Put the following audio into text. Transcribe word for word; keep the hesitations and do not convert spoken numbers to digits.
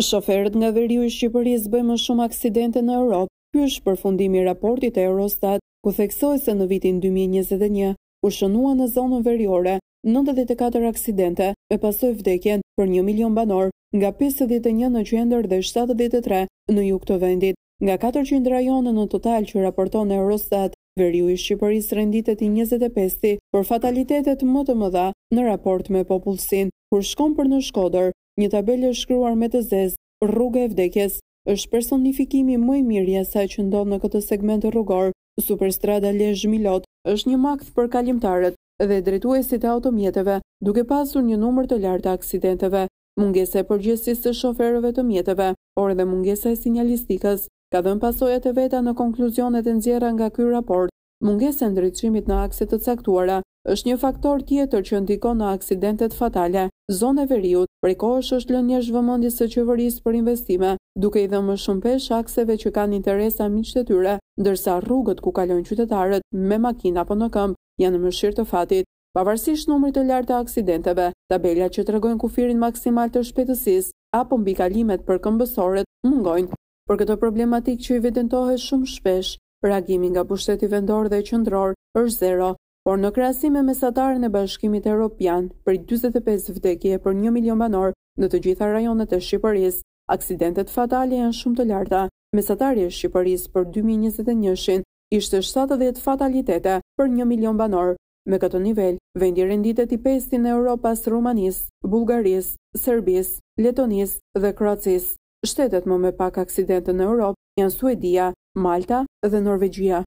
Shoferët nga Veriu i Shqipërisë bëjnë më shumë aksidente në Europë. Ky është përfundimi i raportit e Eurostat, ku theksoi se në vitin dy mijë e njëzet e një u shënuan në zonën veriore nëntëdhjetë e katër aksidente, me pasojë vdekjen për një milion banor, nga pesëdhjetë e një në qendër dhe shtatëdhjetë e tre në jug të vendit. Nga katërqind rajone në total që raporton Eurostat, Veriu i Shqipërisë renditet i njëzet e pesë për fatalitetet më të mëdha në raport me popullsinë. Kur shkon për në Shkodër, një tabelë e shkruar me të zezë, rruga e vdekjes, është personifikimi më i mirë i asaj që ndodh në këtë segment rrugor. Superstrada Lezhë Milot është një makt për kalimtarët dhe drejtuesit e automjeteve, duke pasur një numër të lartë të aksidenteve. Mungesa e përgjegjësisë të shoferëve të mjeteve, por edhe mungesa e sinjalistikës, ka dhënë pasojat e veta në konkluzionet e nxjerra nga ky raport. Mungesa e ndriçimit në akse të caktuara është një faktor tjetër që ndikon në aksidentet fatale. Zona e Veriut prej kohësh është lënë jashtë vëmendjes së qeverisë për investime, duke i dhënë më shumë peshë akseve që kanë interesa miq të tyre, ndërsa rrugët ku kalojnë qytetarët me makinë apo në këmbë janë në mëshirë të fatit. Pavarësisht numrit të lartë të aksidenteve, tabelat që tregojnë kufirin maksimal të shpejtësisë apo mbikalimet për këmbësorët mungojnë. Për këtë problematik që i evidentohet shumë shpesh, reagimi nga pushteti vendor dhe qendror është zero, por në krahasim me mesatarën e Bashkimit Evropian, për dyzet e pesë vdekje për një milion banor në të gjitha rajonet e Shqipërisë, aksidentet fatale janë shumë të larta. Mesatari e Shqipërisë për dy mijë e njëzet e një-shin ishte shtatëdhjetë fatalitete për një milion banor. Me këtë nivel, vendi renditet i pestë në Europë pas Rumanisë, Bullgarisë, Serbisë, Letonisë dhe Kroacisë. Shtetet më me pak aksidente në Europë janë Suedia, Malta dhe Norvegjia.